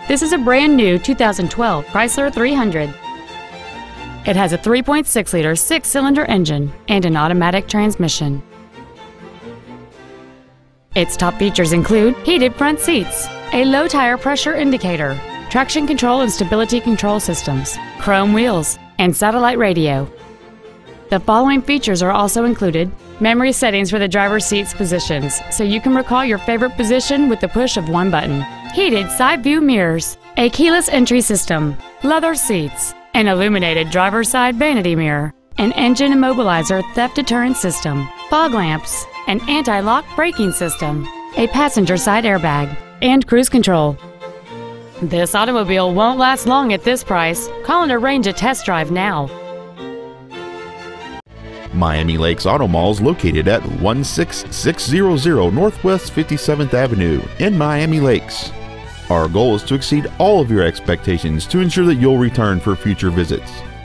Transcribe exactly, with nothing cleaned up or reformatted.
This is a brand new two thousand twelve Chrysler three hundred. It has a three point six liter six-cylinder engine and an automatic transmission. Its top features include heated front seats, a low tire pressure indicator, traction control and stability control systems, chrome wheels, and satellite radio. The following features are also included: memory settings for the driver's seat's positions, so you can recall your favorite position with the push of one button, heated side view mirrors, a keyless entry system, leather seats, an illuminated driver's side vanity mirror, an engine immobilizer theft deterrent system, fog lamps, an anti-lock braking system, a passenger side airbag, and cruise control. This automobile won't last long at this price. Call and arrange a test drive now. Miami Lakes Auto Mall is located at one six six zero zero Northwest fifty-seventh Avenue in Miami Lakes. Our goal is to exceed all of your expectations to ensure that you'll return for future visits.